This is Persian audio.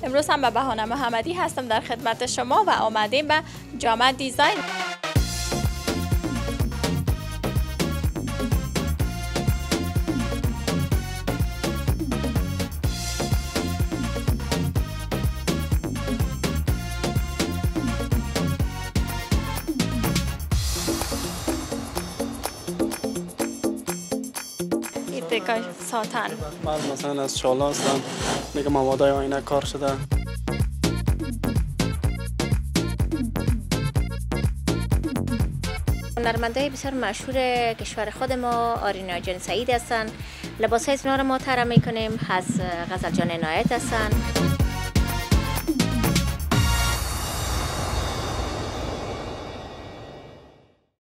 امروز هم به بهانه محمدی هستم در خدمت شما و آمدیم به جامعه دیزاین. دیگه ساتن مثلا از شالا هستن دیگه موادای آینه کار شده. هنرمندای بسیار مشهور کشور خود ما آرینا جان سعید هستند. لباسای اینا رو ما طراحی میکنیم. از غزل جان عنایت هستند.